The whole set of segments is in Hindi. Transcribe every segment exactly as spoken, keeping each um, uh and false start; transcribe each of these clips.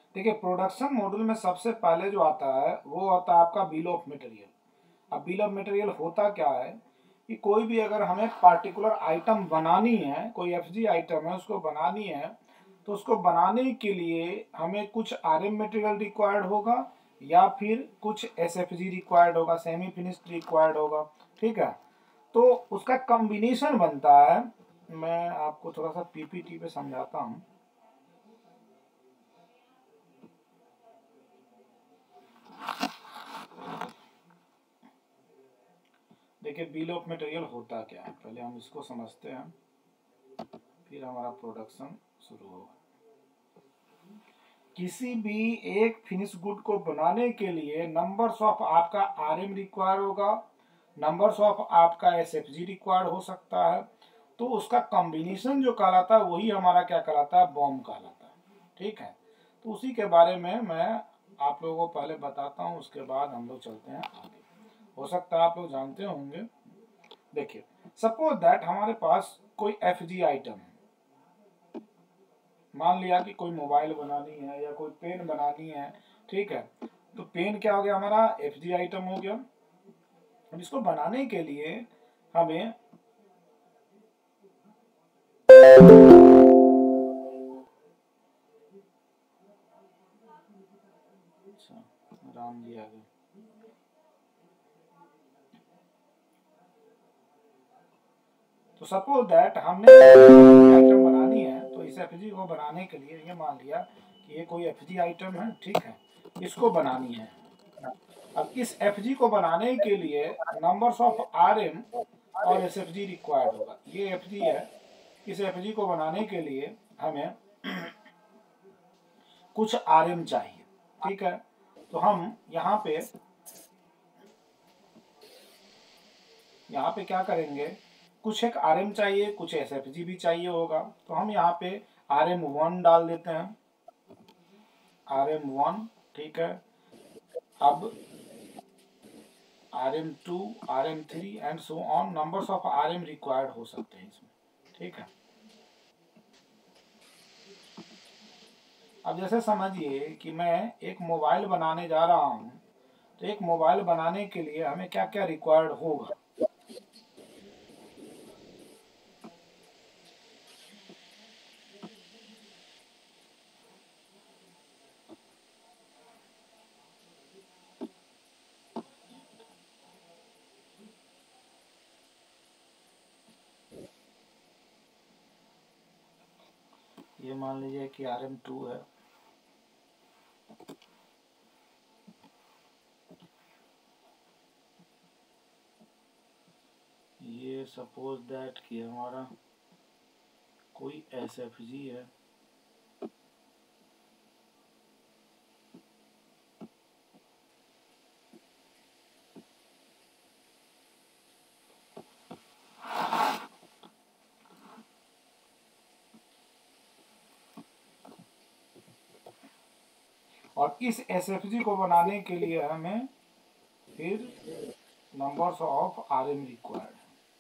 देखिए प्रोडक्शन मॉड्यूल में सबसे पहले जो आता है वो होता है आपका बिल ऑफ मटेरियल। अब बिल ऑफ मटेरियल होता क्या है कि कोई भी अगर हमें पार्टिकुलर आइटम बनानी है, कोई एफजी आइटम है उसको बनानी है, तो उसको बनाने के लिए हमें कुछ आरएम मटेरियल रिक्वायर्ड होगा या फिर कुछ एसएफजी रिक्वायर्ड होगा, सेमी फिनिश्ड रिक्वायर्ड होगा। ठीक है, तो उसका कॉम्बिनेशन बनता है। मैं आपको थोड़ा सा पीपीटी पे समझाता हूँ। देखिए बिल ऑफ मटेरियल होता क्या है, पहले हम इसको समझते हैं, फिर हमारा प्रोडक्शन शुरू होगा। किसी भी एक फिनिश गुड को बनाने के लिए नंबर्स ऑफ आपका आरएम रिक्वायर होगा, नंबर्स ऑफ आपका एसएफजी रिक्वायर्ड हो सकता है। तो उसका कॉम्बिनेशन जो कहलाता है वही हमारा क्या कहलाता है, बॉम्ब कहलाता है। ठीक है, तो उसी के बारे में मैं आप लोगों को पहले बताता हूँ, उसके बाद हम लोग चलते हैं आगे। हो सकता है आप लोग जानते होंगे। देखिए सपोज दैट हमारे पास कोई एफजी आइटम है। मान लिया कि कोई मोबाइल बनानी है या कोई पेन बनानी है। ठीक है, तो पेन क्या हो गया, हमारा एफजी आइटम हो गया। अब इसको बनाने के लिए हमें अच्छा राम जी आ गए। तो सपोज दैट हमने आइटम बनानी है, तो इस एफजी को बनाने के लिए ये मान लिया कि ये कोई एफजी आइटम है। ठीक है, इसको बनानी है। अब इस एफजी को बनाने के लिए नंबर्स ऑफ आरएम और एसएफजी रिक्वायर्ड होगा। ये एफजी है, इस एफजी को बनाने के लिए हमें कुछ आरएम चाहिए। ठीक है, तो हम यहाँ पे यहाँ पे क्या करेंगे, कुछ एक आरएम चाहिए, कुछ एसएफजी भी चाहिए होगा। तो हम यहाँ पे आरएम वन डाल देते हैं, आरएम वन। ठीक है, अब RM two, RM three and so on, numbers of RM required हो सकते हैं इसमें। ठीक है, अब जैसे समझिए कि मैं एक मोबाइल बनाने जा रहा हूँ, तो एक मोबाइल बनाने के लिए हमें क्या क्या रिक्वायर्ड होगा। ये मान लीजिए कि आर एम टू है। ये सपोज दैट कि हमारा कोई एस एफ जी है। और इस एस एफ जी को बनाने के लिए हमें फिर numbers of R M required.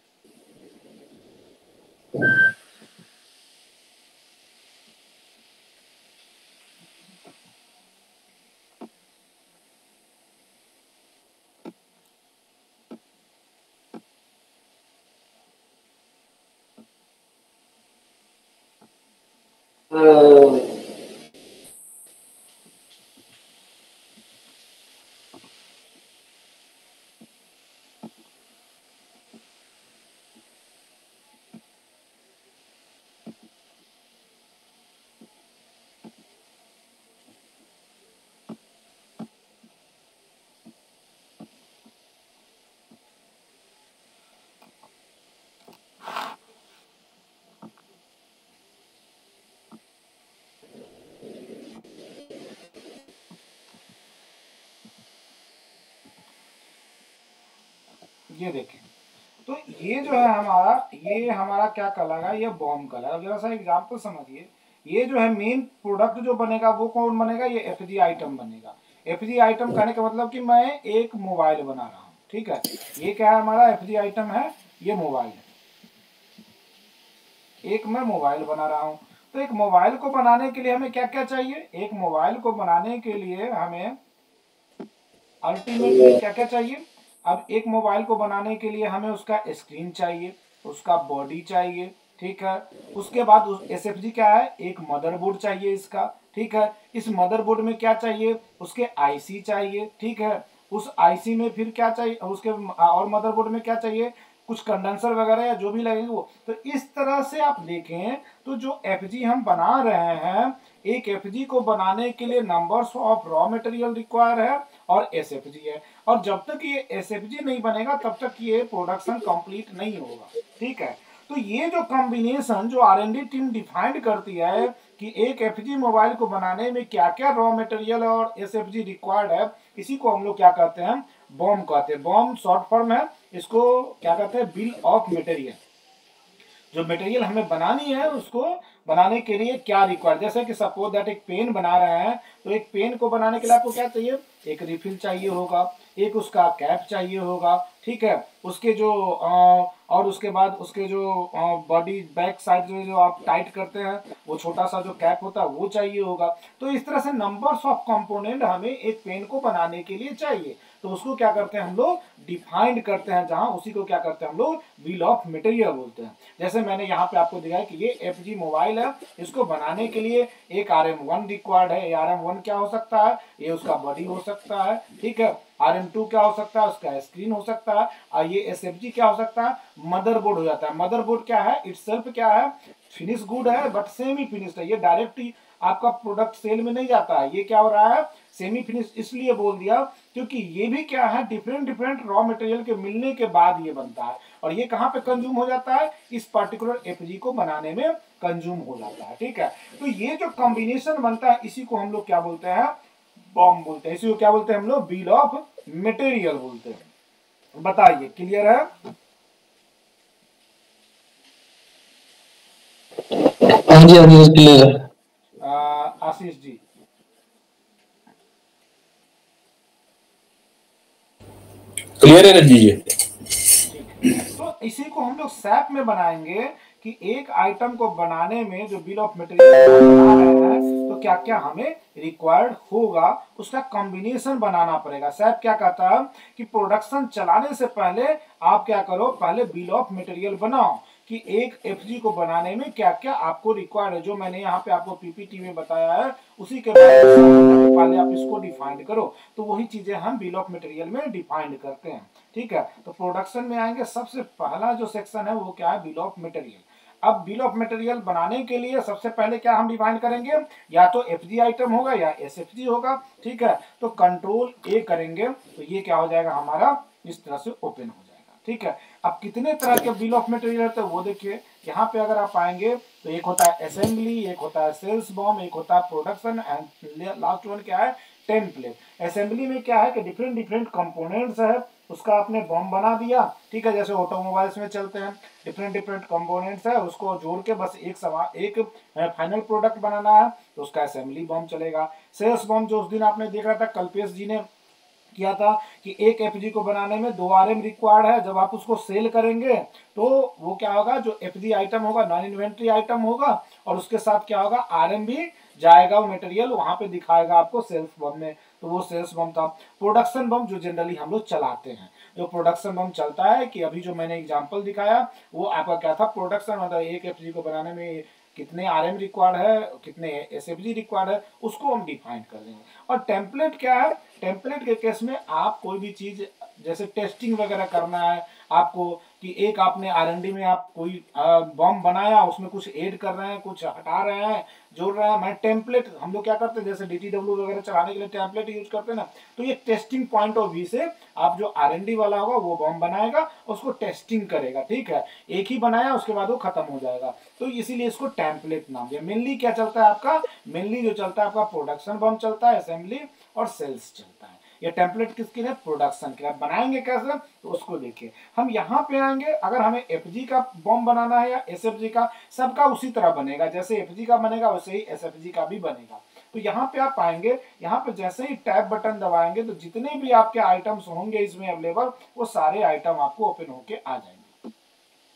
ये देखें, तो ये जो है हमारा, ये हमारा क्या कहलाएगा, ये बॉम्ब कहलाएगा। जरा सा एग्जाम्पल समझिए, ये जो है मेन प्रोडक्ट जो बनेगा वो कौन बनेगा, ये एफजी आइटम बनेगा। एफजी आइटम कहने का मतलब कि मैं एक मोबाइल बना रहा हूँ। ठीक है, ये क्या है हमारा एफजी आइटम है, ये मोबाइल है, एक मैं मोबाइल बना रहा हूँ। तो तो एक मोबाइल को बनाने के लिए हमें क्या क्या चाहिए, एक मोबाइल को बनाने के लिए हमें अल्टीमेटली क्या क्या चाहिए। अब एक मोबाइल को बनाने के लिए हमें उसका स्क्रीन चाहिए, उसका बॉडी चाहिए, ठीक है। उसके बाद उस एसएफजी क्या है, एक मदरबोर्ड चाहिए इसका, ठीक है। इस मदरबोर्ड में क्या चाहिए, उसके आईसी चाहिए, ठीक है। उस आईसी में फिर क्या चाहिए, उसके और मदरबोर्ड में क्या चाहिए, कुछ कंडेंसर वगैरह या जो भी लगेंगे वो। तो इस तरह से आप देखें तो जो एफजी हम बना रहे हैं, एक एफजी को बनाने के लिए numbers of raw material require है और एसएफजी है। और जब तक ये एसएफजी नहीं बनेगा तब तक ये प्रोडक्शन कंप्लीट नहीं होगा, ठीक है। तो ये जो कॉम्बिनेशन जो R and D team defined करती है कि एक एफजी मोबाइल को बनाने में क्या क्या रॉ मटेरियल और एसएफजी रिक्वायर्ड है, इसी को हम लोग क्या कहते हैं, बॉम कहते हैं। बॉम शॉर्ट फॉर्म है, इसको क्या कहते हैं, बिल ऑफ मटेरियल। जो मटेरियल हमें बनानी है उसको बनाने के लिए क्या रिक्वायर्ड, जैसे कि सपोज दैट एक पेन बना रहे हैं, तो एक पेन को बनाने के लिए आपको क्या चाहिए, एक रिफिल चाहिए होगा, एक उसका कैप चाहिए होगा, ठीक है। उसके जो आ, और उसके बाद उसके जो बॉडी बैक साइड में जो आप टाइट करते हैं वो छोटा सा जो कैप होता है वो चाहिए होगा। तो इस तरह से नंबर्स ऑफ कंपोनेंट हमें एक पेन को बनाने के लिए चाहिए, तो उसको क्या करते हैं हम लोग, डिफाइंड करते हैं, जहां उसी को क्या करते हैं हम लोग, बिल ऑफ मटेरियल बोलते हैं। जैसे मैंने यहाँ पे आपको दिखाया कि ये एफजी मोबाइल है, इसको बनाने के लिए एक आर एम वन रिक्वायर्ड है। आर एम वन क्या हो सकता है, ये उसका बॉडी हो सकता है, ठीक है। आर एम टू क्या हो सकता है, उसका स्क्रीन हो सकता है। और ये एस एफ जी क्या हो सकता है, मदरबोर्ड हो जाता है। मदरबोर्ड क्या है, इटसेल्फ क्या है, फिनिश गुड है बट सेमी फिनिश्ड है। ये डायरेक्ट आपका प्रोडक्ट सेल में नहीं जाता है, ये क्या हो रहा है, सेमी फिनिश। इसलिए बोल दिया क्योंकि ये भी क्या है, डिफरेंट डिफरेंट रॉ मटेरियल के मिलने के बाद ये बनता है। और ये कहाँ पे कंज्यूम हो जाता है, इस पर्टिकुलर एफजी को बनाने में कंज्यूम हो जाता है, ठीक है। तो ये जो कॉम्बिनेशन बनता है इसी को हम लोग क्या बोलते हैं, बॉम बोलते हैं। इसी को क्या बोलते हैं हम लोग, बिल ऑफ मटेरियल बोलते हैं। बताइए, क्लियर है? हाँ जी, हाँ जी, क्लियर है। आशीष जी, क्लियर है जी जी। ठीक है। तो इसी को हम लोग सैप में बनाएंगे कि एक आइटम को बनाने में जो बिल ऑफ मटेरियल बना रहे हैं तो क्या क्या हमें रिक्वायर्ड होगा, उसका कॉम्बिनेशन बनाना पड़ेगा। सैप क्या कहता है कि प्रोडक्शन चलाने से पहले आप क्या करो, पहले बिल ऑफ मटेरियल बनाओ कि एक एफजी को बनाने में क्या क्या आपको रिक्वायर्ड है। जो मैंने यहाँ पे आपको पीपीटी में बताया है उसी के बारे में पहले आप इसको डिफाइन करो। तो वही चीजें हम बिल ऑफ मटेरियल में डिफाइन करते हैं, ठीक है। तो प्रोडक्शन में आएंगे, सबसे पहला जो सेक्शन है वो क्या है, बिल ऑफ मटेरियल। अब बिल ऑफ मटेरियल बनाने के लिए सबसे पहले क्या हम डिफाइन करेंगे, या तो एफजी आइटम होगा या एसएफजी होगा, ठीक है। तो कंट्रोल ए करेंगे तो ये क्या हो जाएगा हमारा, इस तरह से ओपन हो जाएगा, ठीक है। अब कितने तरह के बिल ऑफ मटेरियल होते हैं वो देखिए। यहाँ पे अगर आप आएंगे तो एक होता है असेंबली, एक होता है सेल्स बॉम, एक होता है प्रोडक्शन, एंड लास्ट वन क्या है, टेम्पलेट। असेंबली में क्या है कि डिफरेंट डिफरेंट कंपोनेंट्स है, उसका आपने बॉम बना दिया, ठीक है। जैसे ऑटोमोबाइल्स में चलते हैं, डिफरेंट डिफरेंट कंपोनेंट्स है, उसको जोड़ के बस एक समा एक फाइनल प्रोडक्ट बनाना है तो उसका असेंबली बॉम चलेगा। सेल्स बॉम जो उस दिन आपने देख रहा था, कल्पेश जी ने किया था कि एक एफजी को बनाने में दो आरएम रिक्वायर्ड है। जब आप उसको सेल करेंगे तो वो क्या होगा, जो एफजी आइटम होगा नॉन इन्वेंट्री आइटम होगा और उसके साथ क्या होगा, आरएम भी जाएगा, वो मटेरियल वहां पे दिखाएगा आपको सेल्स बम में। तो वो सेल्स बम था। प्रोडक्शन बम जो जनरली हम लोग चलाते हैं, जो प्रोडक्शन बम चलता है कि अभी जो मैंने एग्जांपल दिखाया वो आपका क्या था, प्रोडक्शन, मतलब एक एफजी को बनाने में कितने आरएम रिक्वायर्ड है, कितने एसएफजी रिक्वायर्ड है, उसको हम डिफाइन कर देंगे। और टेम्पलेट क्या है, टेम्पलेट के केस में आप कोई भी चीज जैसे टेस्टिंग वगैरह करना है आपको, कि एक आपने आर एन डी में आप कोई बॉम्ब बनाया, उसमें कुछ ऐड कर रहे हैं, कुछ हटा रहे हैं, जोड़ रहे हैं, मैं टेम्पलेट हम लोग क्या करते हैं, जैसे डीटीडब्ल्यू वगैरह चलाने के लिए टेम्पलेट यूज करते हैं ना। तो ये टेस्टिंग पॉइंट ऑफ व्यू से आप जो आर एन डी वाला होगा वो बॉम्ब बनाएगा, उसको टेस्टिंग करेगा, ठीक है। एक ही बनाया उसके बाद वो खत्म हो जाएगा, तो इसीलिए इसको टेम्पलेट नाम दिया। मेनली क्या चलता है आपका, मेनली जो चलता है आपका प्रोडक्शन बॉम्ब चलता है, असेंबली और सेल्स चलता है। ये टेम्पलेट किसके लिए, प्रोडक्शन के लिए। बनाएंगे कैसे तो उसको देखिए। हम यहाँ पे आएंगे, अगर हमें एफजी का बॉम्ब बनाना है या एसएफजी का, सबका उसी तरह बनेगा, जैसे एफजी का बनेगा वैसे ही एसएफजी का भी बनेगा। तो यहाँ पे आप आएंगे, यहाँ पे जैसे ही टैब बटन दबाएंगे तो जितने भी आपके आइटम्स होंगे इसमें अवेलेबल, वो सारे आइटम आपको ओपन होके आ जाएंगे।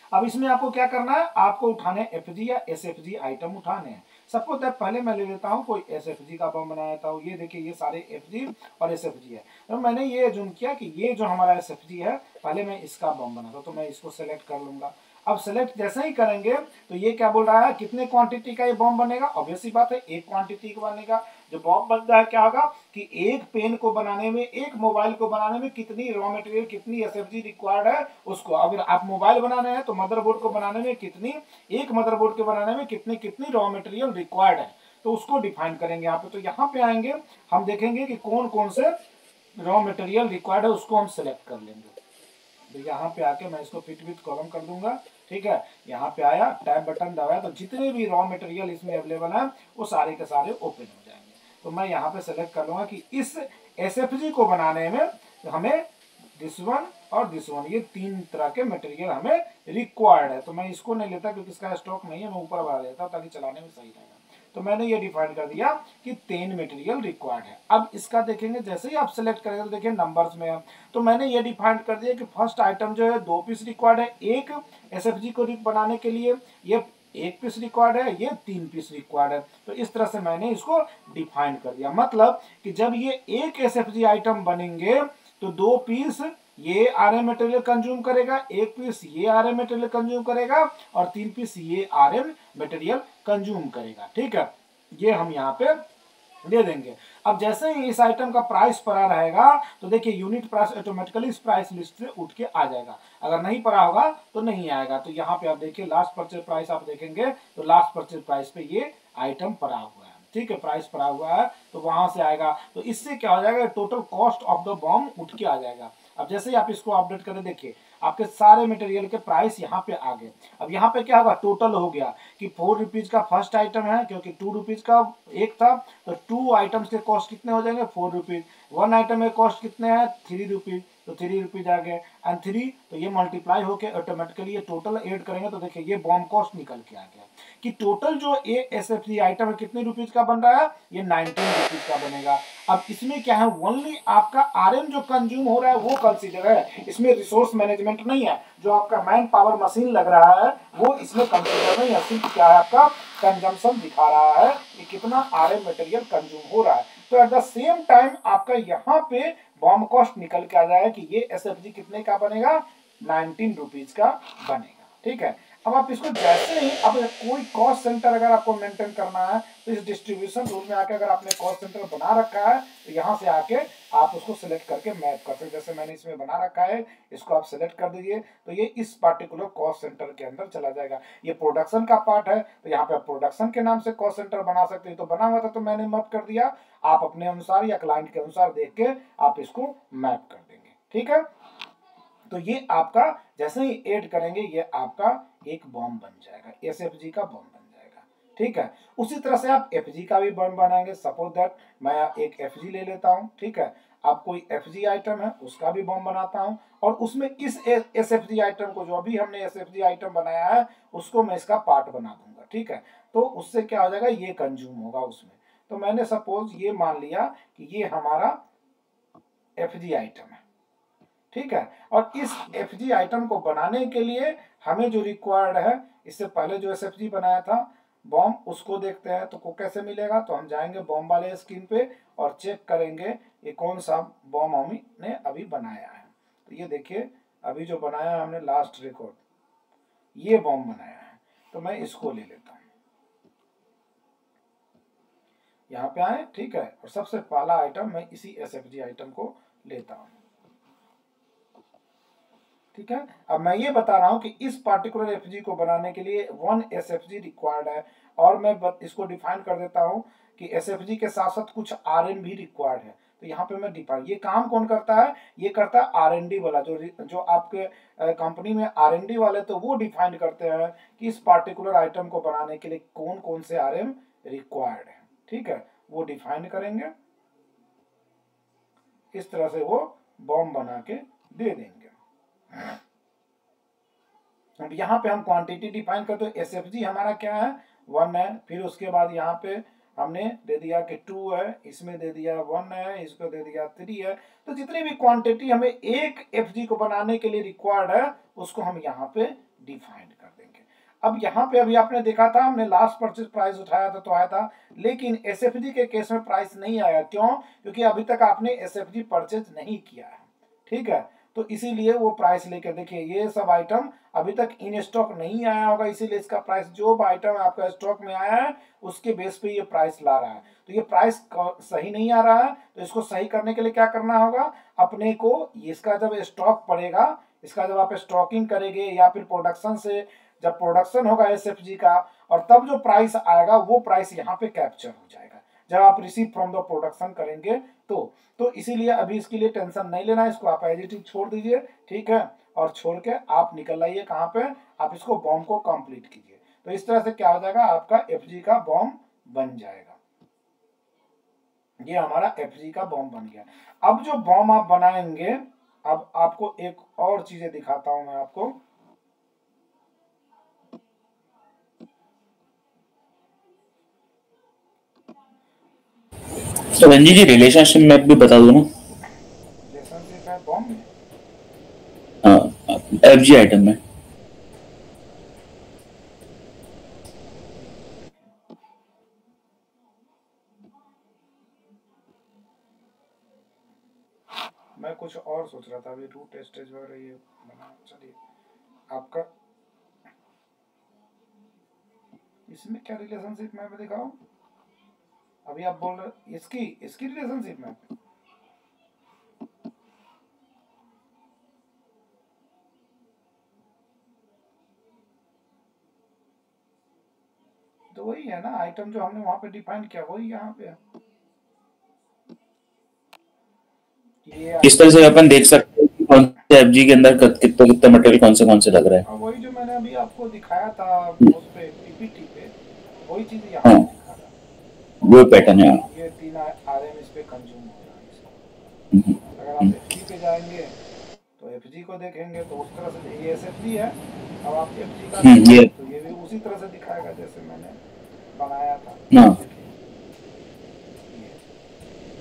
अब इसमें आपको क्या करना है, आपको उठाने एफजी या एसएफजी आइटम उठाने हैं। सपोज दैट पहले मैं ले लेता हूँ कोई एसएफजी का बम बनाया था, ये देखिए ये सारे एफजी और एसएफजी है। तो मैंने ये जूम किया कि ये जो हमारा एसएफजी है, पहले मैं इसका बम बनाता, तो मैं इसको सेलेक्ट कर लूंगा। अब सेलेक्ट जैसे ही करेंगे तो ये क्या बोल रहा है, कितने क्वांटिटी का ये बम बनेगा। ऑब्वियस सी बात है, एक क्वांटिटी का बनेगा। जो बम बनता है क्या होगा कि एक पेन को बनाने में, एक मोबाइल को बनाने में कितनी रॉ मटेरियल, कितनी एसएफजी रिक्वायर्ड है उसको। अगर आप मोबाइल बनाने हैं तो मदरबोर्ड को बनाने में कितनी, एक मदरबोर्ड के बनाने में कितनी कितनी रॉ मटेरियल रिक्वायर्ड है, तो उसको डिफाइन करेंगे यहाँ पे। तो यहाँ पे आएंगे, हम देखेंगे कि कौन कौन से रॉ मटेरियल रिक्वायर्ड है, उसको हम सेलेक्ट कर लेंगे। तो यहाँ पे आके मैं इसको फिट विथ कॉलम कर दूंगा, ठीक है। यहाँ पे आया, टैब बटन दबाया, तो जितने भी रॉ मटेरियल इसमें अवेलेबल है वो सारे के सारे ओपन हो जाएंगे। तो मैं यहाँ पे सेलेक्ट कर लूंगा कि इस एसएफजी को बनाने में हमें दिस वन और दिस वन, ये तीन तरह के मटेरियल हमें रिक्वायर्ड है। तो मैं इसको नहीं लेता क्योंकि इसका स्टॉक नहीं है, मैं ऊपर बढ़ा लेता हूँ ताकि चलाने में सही रहेगा। तो मैंने ये डिफाइन कर दिया कि तीन मटेरियल रिक्वायर्ड है। अब इसका देखेंगे, जैसे ही आप सेलेक्ट करेंगे तो देखिए नंबर्स में है, तो मैंने ये डिफाइन कर दिया कि फर्स्ट आइटम जो है दो पीस रिक्वायर्ड है, एक एसएफजी को बनाने के लिए ये एक पीस रिक्वायर्ड है, ये तीन पीस रिक्वायर्ड है। तो इस तरह से मैंने इसको डिफाइन कर दिया। मतलब कि जब ये एक एसएफजी आइटम बनेंगे तो दो पीस ये आरएम मटेरियल कंज्यूम करेगा, एक पीस ये आरएम मटेरियल कंज्यूम करेगा और तीन पीस ये आरएम मटेरियल कंज्यूम करेगा, ठीक है। ये हम यहाँ पे दे देंगे। अब जैसे ही इस आइटम का प्राइस पड़ा रहेगा तो देखिए यूनिट प्राइस ऑटोमेटिकली इस प्राइस लिस्ट से उठ के आ जाएगा। अगर नहीं पड़ा होगा तो नहीं आएगा। तो यहाँ पे आप देखिए लास्ट परचेज प्राइस आप देखेंगे तो लास्ट परचेज प्राइस पे ये आइटम पड़ा हुआ है, ठीक है, प्राइस पड़ा हुआ है, तो वहां से आएगा। तो इससे क्या हो जाएगा, total cost of the BOM उठ के आ जाएगा। अब जैसे ही आप इसको अपडेट करें, देखिए आपके सारे मटेरियल के प्राइस यहाँ पे आ गए। अब यहाँ पे क्या होगा, टोटल हो गया कि फोर रुपीज का फर्स्ट आइटम है, क्योंकि टू रुपीज का एक था, तो टू आइटम्स के कॉस्ट कितने हो जाएंगे, फोर रुपीज। वन आइटम के कॉस्ट कितने हैं, थ्री रुपीज, तो थ्री रुपीज आ गए एंड थ्री, तो ये मल्टीप्लाई होके ऑटोमेटिकली ये टोटल ऐड करेंगे तो देखिए ये बॉम कॉस्ट निकल के आ गया कि टोटल जो ये एसएफजी आइटम है कितने रुपीज का बन रहा है, ये नाइनटीन रुपीज का बनेगा। अब इसमें क्या है, ओनली आपका आरएम जो कंज्यूम हो रहा है वो कंसीडर है, इसमें रिसोर्स मैनेजमेंट नहीं है। जो आपका मैन पावर मशीन लग रहा है वो इसमें कंसीडर नहीं है, सिर्फ क्या है आपका कंजम्पशन दिखा रहा है कि कितना आरएम मटेरियल कंज्यूम हो रहा है। तो एट द सेम टाइम आपका यहाँ पे बॉम्ब कॉस्ट निकल के आ जाएगा कि ये एसएफजी कितने का बनेगा, नाइनटीन रुपीज का बनेगा, ठीक है। अब आप इसको जैसे ही, अब कोई कॉस्ट सेंटर अगर आपको मेंटेन करना है तो इस डिस्ट्रीब्यूशन रूल में आके अगर आपने कॉस्ट सेंटर बना रखा है तो यहाँ से आके आप उसको सिलेक्ट करके मैप कर सकते। जैसे मैंने इसमें बना रखा है, इसको आप सिलेक्ट कर दीजिए तो ये इस पार्टिकुलर कॉस्ट सेंटर के अंदर चला जाएगा। ये प्रोडक्शन का पार्ट है तो यहाँ पे आप प्रोडक्शन के नाम से कॉस्ट सेंटर बना सकते हैं। तो बना हुआ था तो मैंने मैप कर दिया, आप अपने अनुसार या क्लाइंट के अनुसार देख के आप इसको मैप कर देंगे, ठीक है। तो ये आपका जैसे ही ऐड करेंगे ये आपका एक बॉम्ब बन जाएगा, एसएफजी का बॉम्ब बन जाएगा, ठीक है। उसी तरह से आप एफजी का भी बॉम्ब बनाएंगे। सपोज दैट मैं एक एफजी ले लेता हूं, ठीक है। अब कोई एफजी आइटम है उसका भी बॉम्ब बनाता हूं और उसमें इस एसएफजी आइटम को, जो अभी हमने एसएफजी आइटम बनाया है उसको मैं इसका पार्ट बना दूंगा, ठीक है। तो उससे क्या हो जाएगा, ये कंज्यूम होगा उसमें। तो मैंने सपोज ये मान लिया कि ये हमारा एफजी आइटम है, ठीक है। और इस एफजी आइटम को बनाने के लिए हमें जो रिक्वायर्ड है, इससे पहले जो एसएफजी बनाया था बॉम्ब, उसको देखते हैं तो को कैसे मिलेगा। तो हम जाएंगे बॉम्ब वाले स्क्रीन पे और चेक करेंगे ये कौन सा बॉम्ब हमने अभी बनाया है। तो ये देखिए अभी जो बनाया है हमने लास्ट रिकॉर्ड, ये बॉम्ब बनाया है। तो मैं इसको ले लेता हूँ, यहाँ पे आए, ठीक है। और सबसे पहला आइटम मैं इसी एसएफजी आइटम को लेता हूँ, ठीक है। अब मैं ये बता रहा हूं कि इस पार्टिकुलर एफजी को बनाने के लिए वन एसएफजी रिक्वायर्ड है और मैं इसको डिफाइन कर देता हूं कि एसएफजी के साथ साथ कुछ आरएन भी रिक्वायर्ड है। तो यहाँ पे मैं डिफाइन, ये काम कौन करता है, ये करता है आरएनडी वाला, जो जो आपके कंपनी में आरएनडी वाले तो वो डिफाइन करते हैं कि इस पार्टिकुलर आइटम को बनाने के लिए कौन कौन से आरएम रिक्वायर्ड है, ठीक है। वो डिफाइन करेंगे, इस तरह से वो बॉम्ब बना के दे देंगे। अब यहाँ पे हम क्वांटिटी डिफाइन करते हैं। एसएफजी हमारा क्या है, वन है। फिर उसके बाद यहाँ पे हमने दे दिया कि टू है, इसमें दे दिया वन है, इसको दे दिया थ्री है। तो जितनी भी क्वांटिटी हमें एक एफजी को बनाने के लिए रिक्वायर्ड है उसको हम यहाँ पे डिफाइन कर देंगे। अब यहाँ पे अभी आपने देखा था हमने लास्ट परचेज प्राइस उठाया था तो आया था, लेकिन एसएफजी के केस में प्राइस नहीं आया। क्यों? क्योंकि अभी तक आपने एसएफजी परचेज नहीं किया है, ठीक है, तो इसीलिए वो प्राइस लेकर देखिए ये सब आइटम अभी तक इन स्टॉक नहीं आया होगा, इसीलिए इसका प्राइस जो आइटम आपका स्टॉक में आया है उसके बेस पे ये प्राइस ला रहा है। तो ये प्राइस सही नहीं आ रहा है, तो इसको सही करने के लिए क्या करना होगा, अपने को इसका जब स्टॉक पड़ेगा, इसका जब आप स्टॉकिंग करेंगे या फिर प्रोडक्शन से जब प्रोडक्शन होगा एसएफजी का, और तब जो प्राइस आएगा वो प्राइस यहाँ पे कैप्चर हो जाएगा जब आप रिसीव फ्रॉम द प्रोडक्शन करेंगे तो तो इसीलिए अभी इसके लिए टेंशन नहीं लेना, इसको आप एज इट इज छोड़ दीजिए, ठीक है, और छोड़ के आप निकल आइए कहाँ पे, आप इसको बॉम्ब को कंप्लीट कीजिए। तो इस तरह से क्या हो जाएगा, आपका एफजी का बॉम्ब बन जाएगा। ये हमारा एफजी का बॉम्ब बन गया। अब जो बॉम्ब आप बनाएंगे, अब आपको एक और चीजें दिखाता हूं मैं आपको। तो रंजी जी रिलेशनशिप मैप भी बता दो ना। रिलेशनशिप मैप बॉम्ब में, हाँ एफजी आइटम में। मैं कुछ और सोच रहा था अभी, रूट टेस्टेज वगैरह ये बना। चलिए आपका इसमें क्या रिलेशनशिप मैप दिखाओ, अभी आप बोल रहे इसकी इसकी रिलेशनशिप मैप, तो वही है ना आइटम जो हमने वहां पे डिफाइन किया वही यहाँ पे है। किस तरह से अपन देख सकते हैं कौन से एफजी के अंदर कितना कितना मटेरियल कौन से कौन से लग रहा है। वही जो मैंने अभी आपको दिखाया था उस पे पीपीटी पे, वही चीज यहाँ पे दिखा रहा है, वो पैटर्न है। ये तीन आरएम इस पे कंज्यूम हो रहा है। अगर आप एफजी पे जाएंगे तो एफजी को देखेंगे तो उस तरह से ये एसएफजी है, अब आप एफजी का तो ये भी उसी तरह से दिखाएगा जैसे मैंने बनाया था।